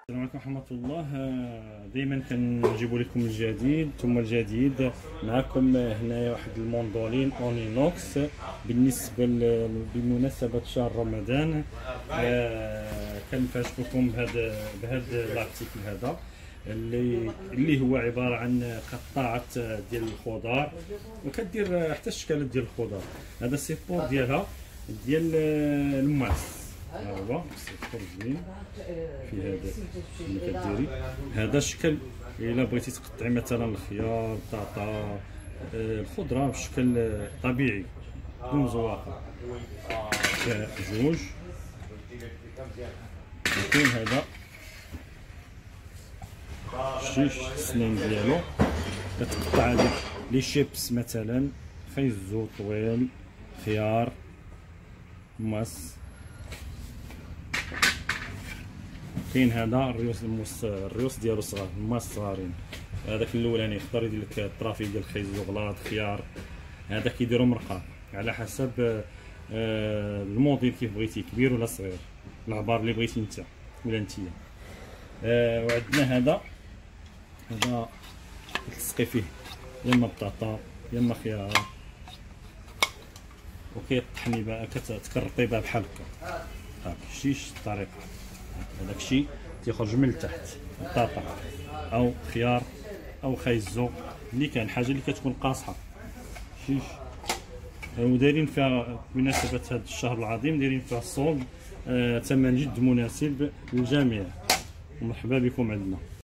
السلام عليكم ورحمة الله. دائما كنجيبوا لكم الجديد ثم الجديد. معكم هنايا واحد الموندولين اونينوكس بمناسبة شهر رمضان. كنفاجئكم بهذا الارتيكل هذا اللي هو عبارة عن قطاعة ديال الخضار، وكدير حتى الشكالات ديال الخضار. هذا السيبور ديالها ديال الماس، ها هو السيبور زوين في هذا اللي كديري. هذا الشكل الا بغيتي تقطعي مثلا الخيار، البطاطا، الخضره بشكل طبيعي بدون زواقه. جوج كاين هذا شيش السنين ديالو، كتقطع هذيك لي شيبس مثلا، خيزو طويل، خيار، ماس. كاين هذا الريوس ديالو صغار، الماس صغارين. هذاك الاولاني يقدر يدير لك الطرافي ديال الخيزو، غلاط، خيار. هذا كيديروا مرقه على حسب الموديل كيف بغيتي، كبير ولا صغير، العبار اللي بغيتي انت ولا نتيا. وعندنا هذا تلصقي فيه يا اما بطاطا يا اما خيار، وكيطحني بقى كتكرطي بها بحال هكا. هاك شتيش الطريقه، هذاك الشيء تيخرج من التحت، بطاطا او خيار او خيزو اللي كان حاجه اللي كتكون قاصحه. شيش ودايرين فيها بمناسبه هذا الشهر العظيم، دايرين فيها الصولد، ثمن جد مناسب للجميع. ومرحبا بكم عندنا.